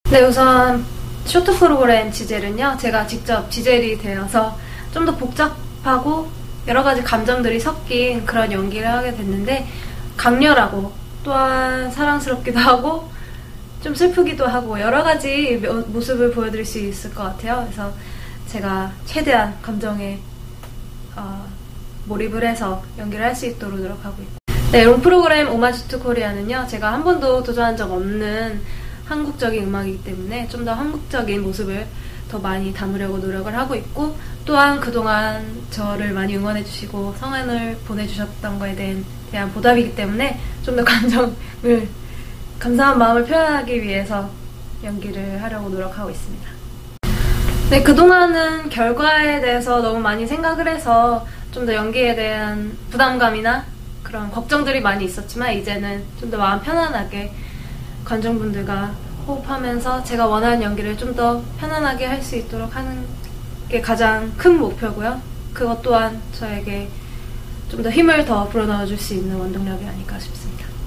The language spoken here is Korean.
네, 우선 쇼트 프로그램 지젤은요, 제가 직접 지젤이 되어서 좀 더 복잡하고 여러 가지 감정들이 섞인 그런 연기를 하게 됐는데, 강렬하고 또한 사랑스럽기도 하고 좀 슬프기도 하고 여러 가지 모습을 보여드릴 수 있을 것 같아요. 그래서 제가 최대한 감정에 몰입을 해서 연기를 할 수 있도록 노력하고 있고, 네, 롱 프로그램 오마주 투 코리아는요, 제가 한 번도 도전한 적 없는 한국적인 음악이기 때문에 좀 더 한국적인 모습을 더 많이 담으려고 노력을 하고 있고, 또한 그동안 저를 많이 응원해주시고 성원을 보내주셨던 거에 대한 보답이기 때문에 좀 더 감사한 마음을 표현하기 위해서 연기를 하려고 노력하고 있습니다. 네, 그동안은 결과에 대해서 너무 많이 생각을 해서 좀 더 연기에 대한 부담감이나 그런 걱정들이 많이 있었지만, 이제는 좀 더 마음 편안하게 관중분들과 호흡하면서 제가 원하는 연기를 좀 더 편안하게 할 수 있도록 하는 게 가장 큰 목표고요. 그것 또한 저에게 좀 더 힘을 더 불어넣어줄 수 있는 원동력이 아닐까 싶습니다.